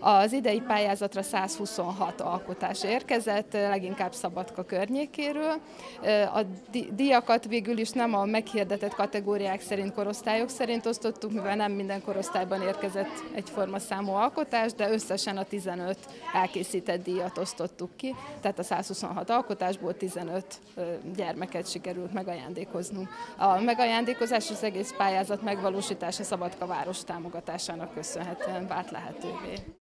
Az idei pályázatra 126 alkotás érkezett, leginkább Szabadka környékéről. A díjakat végül is nem a meghirdetett kategóriák szerint, korosztályok szerint osztottuk, mivel nem minden korosztályban érkezett egyforma számú alkotás, de összesen a 15 elkészített díjat osztottuk ki, tehát a 126 alkotásból 15 gyermeket sikerült megajándékoznunk. A megajándékozás az egész pályázat megvalósítása Szabadka város támogatásának köszönhetően vált lehetővé.